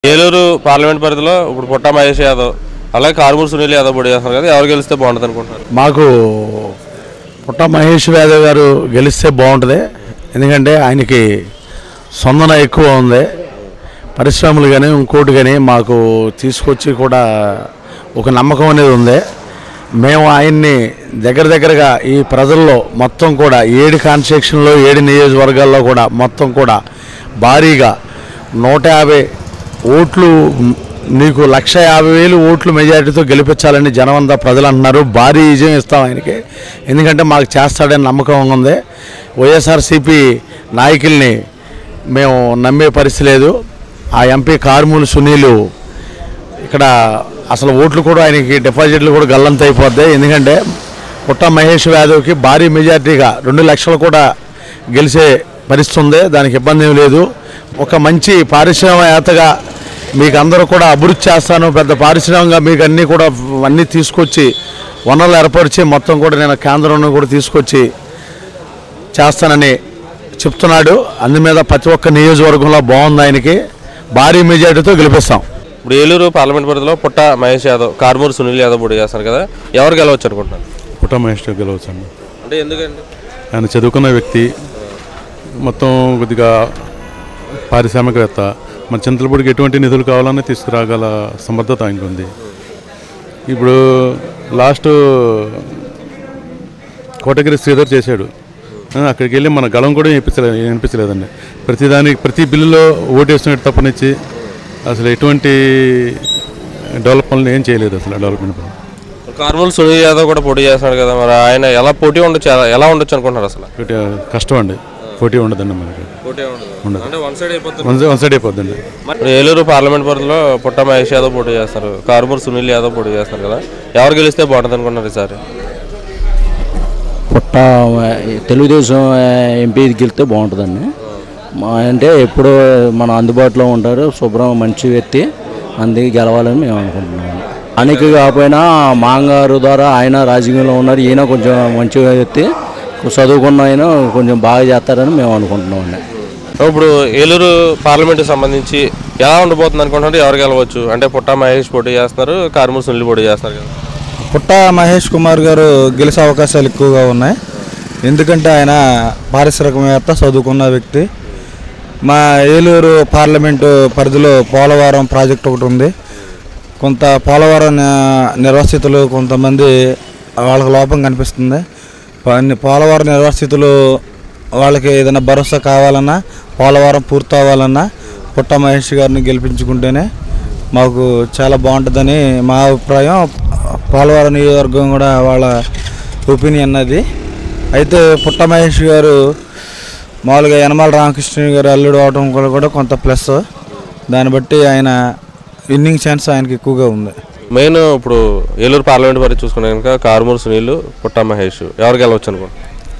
Eluru parliament పరిధిలో ఇప్పుడు పుట్టా మహేష్ యాదవ్ అలాగే కారుమూరి సునీల్ యాదవ్ పోటీ చేస్తున్నారు కదా, ఎవరు గెలిస్తే బాగుంటుంది అనుకుంటున్నారు? మాకు పుట్టా మహేష్ యాదవ్ గారు గెలిస్తే బాగుంటుంది. ఎందుకంటే ఆయనకి స్పందన ఎక్కువ ఉంది. పరిశ్రమలు కానీ ఇంకోటి కానీ మాకు తీసుకొచ్చి కూడా ఒక నమ్మకం అనేది ఉంది. మేము ఆయన్ని దగ్గరగా ఈ ప్రజల్లో మొత్తం కూడా 7 కాన్స్టిట్యూషన్లో 7 నియోజకవర్గాల్లో కూడా మొత్తం కూడా భారీగా 150 ఓట్లు, నీకు 150,000 ఓట్లు మెజారిటీతో గెలిపించాలని జనమంతా ప్రజలు అంటున్నారు. భారీ విజయం ఇస్తాం ఆయనకి, ఎందుకంటే మాకు చేస్తాడని నమ్మకం ఉంది. వైఎస్ఆర్సీపీ నాయకుల్ని మేము నమ్మే పరిస్థితి లేదు. ఆ ఎంపీ కారుమూరి సునీలు ఇక్కడ అసలు ఓట్లు కూడా ఆయనకి డిపాజిట్లు కూడా గల్లంత అయిపోద్ది. ఎందుకంటే పుట్టా మహేష్ యాదవ్కి భారీ మెజారిటీగా 2 లక్షలు కూడా గెలిచే పరిస్థితి ఉంది. దానికి ఇబ్బంది ఏం లేదు. ఒక మంచి పారిశ్రామికవేత్తగా మీకు అందరూ కూడా అభివృద్ధి చేస్తాను, పెద్ద పారిశ్రామికంగా మీకు అన్నీ తీసుకొచ్చి వనరులు ఏర్పరిచి మొత్తం కూడా నేను కేంద్రంలో కూడా తీసుకొచ్చి చేస్తానని చెప్తున్నాడు. అందుమీద ప్రతి ఒక్క నియోజకవర్గంలో బాగుంది. ఆయనకి భారీ మెజారిటీతో గెలిపిస్తాం. ఇప్పుడు ఏలూరు పార్లమెంట్ పరిధిలో పుట్టా మహేష్ యాదవ్ కారుమూరి సునీల్ యాదవ్ పోటీ చేస్తారు కదా, ఎవరు గెలవచ్చు అనుకుంటున్నారు? పుట్టా మహేష్ గెలవచ్చు అండి. అంటే ఎందుకండి? ఆయన చదువుకున్న వ్యక్తి, మొత్తం కొద్దిగా పారిశ్రామికవేత్త. మన చింతలపూడికి ఎటువంటి నిధులు కావాలన్నా తీసుకురాగల సమర్థత ఆయనకు ఉంది. ఇప్పుడు లాస్ట్ కోటగిరి శ్రీధర్ చేశాడు, అక్కడికి వెళ్ళి మన గళం కూడా వినిపించలేదండి. ప్రతి బిల్లులో ఓటేస్తున్నట్టు తప్పనిచ్చి అసలు ఎటువంటి డెవలప్మెంట్ ఏం చేయలేదు. అసలు డెవలప్మెంట్ కారుమూరి సునీల్ యాదవ్ కూడా పోటీ చేస్తున్నాడు కదా, మరి ఆయన ఎలా పోటీ ఉండొచ్చు, ఎలా ఉండొచ్చు అనుకుంటున్నారు? అసలు కష్టం అండి, పోటీ ఉండదండి మనకి. వన్ సైడ్ అయిపోద్దండి. ఏలూరు పార్లమెంట్ పరిధిలో పుట్టా మహేష్ యాదవ్ పోటీ చేస్తారు, కారుమూరి సునీల్ యాదవ్ పోటీ చేస్తారు కదా, ఎవరు గెలిస్తే బాగుంటుంది అనుకుంటున్నారు ఈసారి? పుట్టా తెలుగుదేశం ఎంపీ గెలిస్తే బాగుంటుందండి. అంటే ఎప్పుడు మన అందుబాటులో ఉంటారు, శుభ్రం మంచి వ్యక్తి, అందుకే గెలవాలని మేము అనుకుంటున్నాము. ఆయనకి కాకపోయినా మాంగారు ద్వారా ఆయన రాజకీయంలో ఉన్నారు, ఈయన కొంచెం మంచి వ్యక్తి, చదువుకున్న ఆయన కొంచెం బాగా చేస్తారని మేము అనుకుంటున్నామండి. ఇప్పుడు ఏలూరు పార్లమెంట్కి సంబంధించి ఎలా ఉండబోతుంది అనుకుంటున్నారు? ఎవరు గెలవచ్చు? అంటే పుట్టా మహేష్ పోటీ చేస్తున్నారు, కారుమూరి సునీల్ పోటీ చేస్తున్నారు కదా. పుట్టా మహేష్ కుమార్ గారు గెలిచే అవకాశాలు ఎక్కువగా ఉన్నాయి. ఎందుకంటే ఆయన పారిశ్రామికవేత్త, చదువుకున్న వ్యక్తి. మా ఏలూరు పార్లమెంటు పరిధిలో పోలవరం ప్రాజెక్ట్ ఒకటి ఉంది. కొంత పోలవరం నిర్వాసితులు కొంతమంది వాళ్ళకి లోపం కనిపిస్తుంది. పోలవరం నిర్వాసితులు వాళ్ళకి ఏదైనా భరోసా కావాలన్నా, పోలవరం పూర్తి అవ్వాలన్నా పుట్టా మహేష్ గారిని గెలిపించుకుంటేనే మాకు చాలా బాగుంటుందని మా అభిప్రాయం. పోలవరం నియోజకవర్గం కూడా వాళ్ళ ఒపీనియన్ అది. అయితే పుట్టా మహేష్ గారు మామూలుగా యనమల రామకృష్ణ గారు అల్లుడు అవడం కూడా కొంత ప్లస్. దాన్ని బట్టి ఆయన విన్నింగ్ ఛాన్స్ ఆయనకి ఎక్కువగా ఉంది. మెయిన్ ఇప్పుడు ఏలూరు పార్లమెంట్ పరిధి చూసుకునే కనుక కారుమూరి సునీల్, పుట్టా మహేష్ ఎవరు గెలవచ్చు అనుకోండి?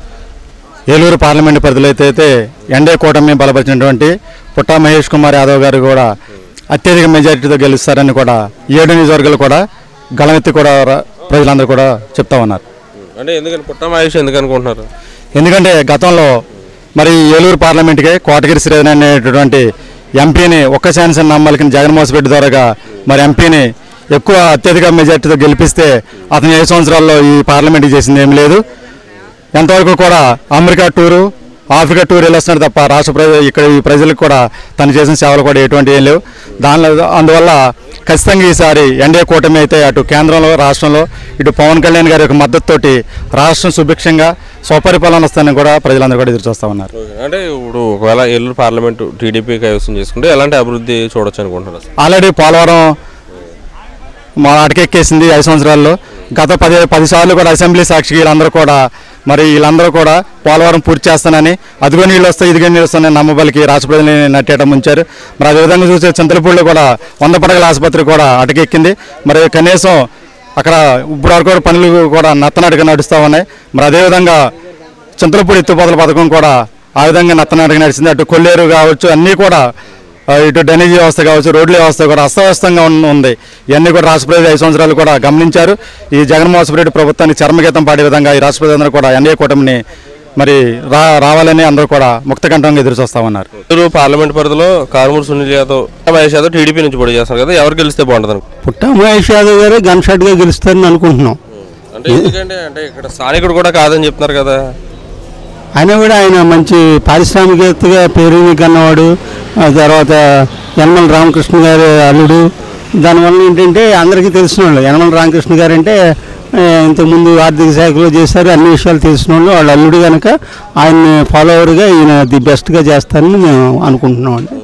ఏలూరు పార్లమెంట్ పరిధిలో అయితే ఎన్డీఏ కూటమి బలపరిచినటువంటి పుట్టా మహేష్ కుమార్ యాదవ్ గారు కూడా అత్యధిక మెజారిటీతో గెలుస్తారని కూడా 7 నియోజకవర్గాలు కూడా గళమెత్తి కూడా ప్రజలందరూ కూడా చెప్తా ఉన్నారు. అంటే ఎందుకంటే పుట్టా మహేష్ ఎందుకు అనుకుంటున్నారు? ఎందుకంటే గతంలో మరి ఏలూరు పార్లమెంట్కి కోటగిరి శ్రీధర్ అనేటటువంటి ఎంపీని ఒక్క ఛాన్స్ నమ్మలికి జగన్మోహన్ రెడ్డి ద్వారాగా మరి ఎంపీని ఎక్కువ అత్యధిక మెజార్టీతో గెలిపిస్తే అతను 7 సంవత్సరాల్లో ఈ పార్లమెంట్కి చేసింది ఏమి లేదు. ఎంతవరకు కూడా అమెరికా టూరు, ఆఫ్రికా టూర్ వెళ్ళొస్తున్నారు తప్ప రాష్ట్ర ఇక్కడ ఈ ప్రజలకు కూడా తను చేసిన సేవలు కూడా ఎటువంటి ఏం లేవు. అందువల్ల ఖచ్చితంగా ఈసారి ఎన్డీఏ కూటమి అయితే అటు కేంద్రంలో, రాష్ట్రంలో ఇటు పవన్ కళ్యాణ్ గారి యొక్క మద్దతుతోటి రాష్ట్రం సుభిక్షంగా స్వపరిపాలన వస్తాయని కూడా ప్రజలందరూ కూడా ఎదురు చూస్తూ ఉన్నారు. అంటే ఇప్పుడు ఒకవేళ ఏలూరు పార్లమెంటు టీడీపీ కైవసం చేసుకుంటే ఎలాంటి అభివృద్ధి చూడొచ్చు అనుకుంటున్నారు? ఆల్రెడీ పోలవరం మా అటకెక్కేసింది 5 సంవత్సరాల్లో. గత 10 సార్లు కూడా అసెంబ్లీ సాక్షికి వీళ్ళందరూ కూడా పోలవరం పూర్తి చేస్తానని, అదిగో నీళ్ళు వస్తాయి, ఇదిగో నీళ్ళు వస్తాయని నమ్మబలికి రాష్ట్ర ప్రజల్ని నట్టేయడం ఉంచారు. మరి అదేవిధంగా చూస్తే చింతలపూడిలో కూడా 100 పడగల ఆసుపత్రి కూడా అటకెక్కింది. మరి కనీసం అక్కడ ఇప్పుడు వరకు పనులు కూడా నత్తనడక నడుస్తూ ఉన్నాయి. మరి అదేవిధంగా చింతలపూడి ఎత్తుపోతల పథకం కూడా ఆ విధంగా నత్తనడక నడిచింది. అటు కొల్లేరు కావచ్చు, అన్నీ కూడా ఇటు డ్రైనేజీ వ్యవస్థ కావచ్చు, రోడ్ల వ్యవస్థ కూడా అస్తవ్యస్తంగా ఉంది. ఇవన్నీ కూడా రాష్ట్ర ప్రజలు 5 సంవత్సరాలు కూడా గమనించారు. ఈ జగన్మోహన్ రెడ్డి ప్రభుత్వానికి చర్మగీతం పాడే విధంగా ఈ రాష్ట్ర ప్రజలందరూ కూడా ఎన్డీఏ కూటమిని మరి రావాలని అందరూ కూడా ముక్తకంఠంగా ఎదురు చూస్తామన్నారు. ఏలూరు పార్లమెంట్ పరిధిలో కారుమూరి సునీల్ యాదవ్, మహేష్ యాదవ్ టీడీపీ నుంచి పోటీ చేస్తారు కదా, ఎవరు గెలిస్తే బాగుంటుంది? పుట్టా మహేష్ యాదవ్ గారే గన్ షాట్గా గెలుస్తారని అనుకుంటున్నాం. అంటే ఎందుకంటే అంటే ఇక్కడ స్థానికుడు కూడా కాదని చెప్తున్నారు కదా. ఆయన మంచి పారిశ్రామికవేత్తగా పేరు కన్నవాడు. ఆ తర్వాత యనమల రామకృష్ణ గారి అల్లుడు. దానివల్ల ఏంటంటే అందరికీ తెలిసిన వాళ్ళు. యనమల రామకృష్ణ గారు అంటే ఇంతకుముందు ఆర్థిక శాఖలో చేశారు, అన్ని విషయాలు తెలిసిన వాళ్ళు. వాళ్ళ అల్లుడు కనుక ఆయన్ని ఫాలోవర్గా ఈయన ది బెస్ట్గా చేస్తారని మేము అనుకుంటున్నాం అండి.